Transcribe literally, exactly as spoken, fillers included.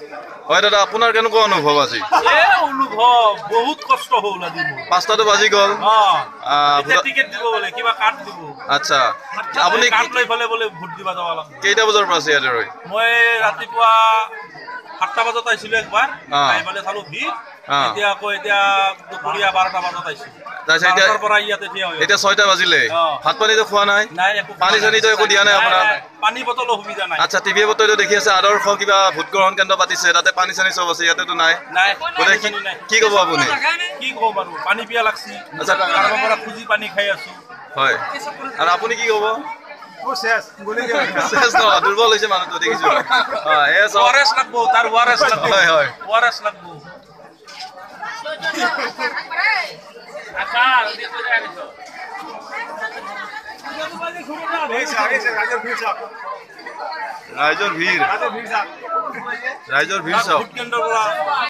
হয় দাদা আপোনাৰ কেনেকুৱা অনুভৱ আজি এ অনুভৱ বহুত কষ্ট হ'ল আজি পাঁচটাটো বাজি গ'ল অ এতিয়া টিকেট দিব বলে কিবা কাৰ্ড দিব আচ্ছা আপুনি কাৰ্ড লৈ ফলে বলে ভোট দিবা যাব লাগে কেইটা বজাৰ পৰা আছে ইয়াতে ৰৈ মই ৰাতিপুৱা সাতটা বজাত আইছিলো একবাৰ আই মানে চালো ভিৰ এতিয়া আকৌ এতিয়া দুপৰীয়া বাৰটা বজাত আইছো তাৰ পৰা ইয়াতে থিয় হৈ এতিয়া ছয়টা বাজিলে ভাত পানীটো খোৱা নাই নাই একো পানী চানীটো একো দিয়া নাই আপোনাৰ পানী বটল অসুবিধা নাই আচ্ছা টিভি বতৰটো দেখি আছে আদৰ্শ কিবা ভোট গ্ৰহণ কেন্দ্ৰ পাতিছে তাতে পানী চানী চব আছে ইয়াতেতো নাই নাই কি ক'ব আপুনি কি ক'ব বাৰু পানী পিয়া লাগছি আচ্ছা তাৰ পৰা খুজি পানী খাই আছো হয় আৰু আপুনি কি ক'ব দুৰ্বল হৈছে মানুহটো দেখিছো ওয়ারেস লাগবো তার ওয়ারেস লাগবো হয় হয় ওয়ারেস লাগবো আচ্ছা দেখো যায় গেছো রাইজর ভিড় রাইজর ভিড় সব ভোট কেন্দ্র